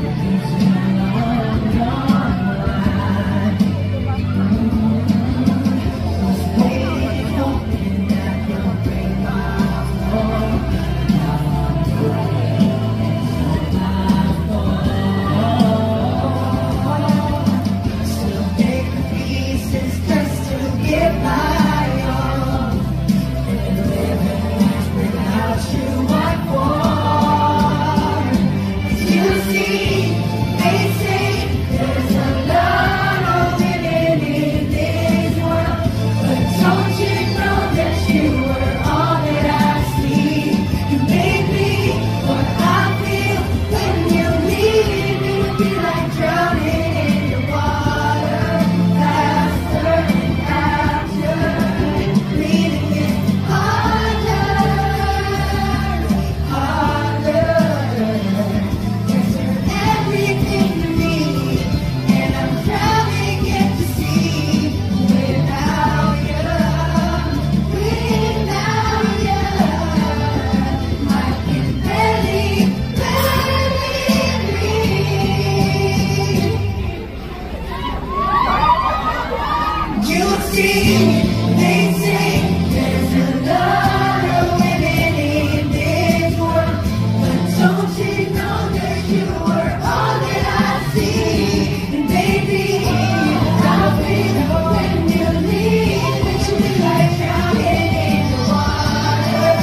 They say there's a lot of women in this world, but don't you know that you were all that I see? And baby, I'll be when you leave, it should be like drowning in the water,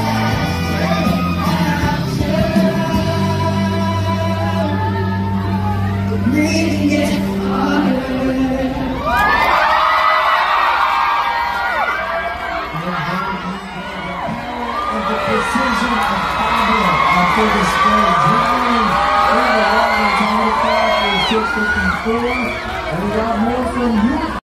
after, breathing gets harder. The precision of Pablo after the stage.